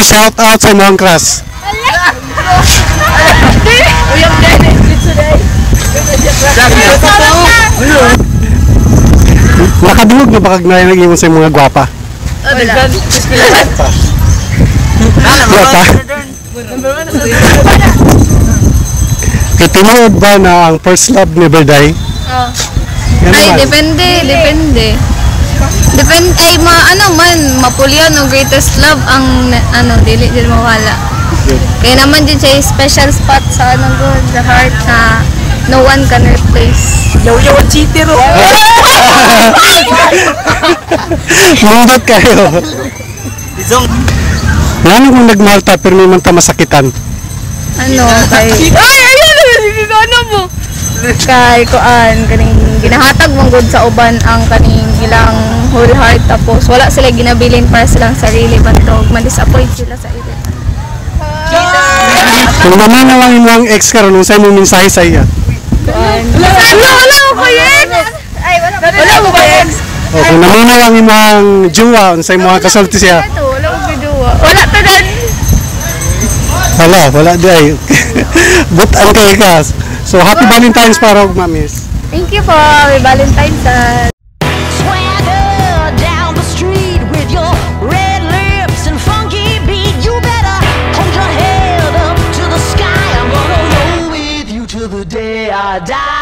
Shout out sa imong class. Uyang Dennis today. Nakadulog na bakag na nag-iwan sa mga gwapa. Wala. Gwapa. Kaya tinuod ba na ang first love never die? Oh. Yan Ay, naman. depende. Depende, ay, mapulyan o greatest love ang, dili din mawala. Kaya naman din siya special spot sa, good, the heart na no one can replace. Yaw-yaw ang cheater, oh. Mundot kayo. Ano kung nagmahal ta pero may man ta masakitan? Kay... Ay, ano mo? Kay, kaning ginahatag mong good sa uban ang kaning ilang whole heart tapos wala sila ginabilin para silang sarili bantog ma-disappoint sila sa ito. Kung naman na lang yung ex karon kung sa'yo mong mensahe sa iya. Wala ko ba yan? Ay, wala ko ba yan? O kung naman na lang yung mga jowa kung sa'yo mga kasulti siya. Wala ko biduwa. Wala to dan. Wala di ay. But ang kay kas. So happy Valentine's para og mamis. Thank you po. Happy Valentine's. Swagger down the street with your red lips and funky beat. You better hold your head up to the sky. I'm gonna roll with you till the day I die.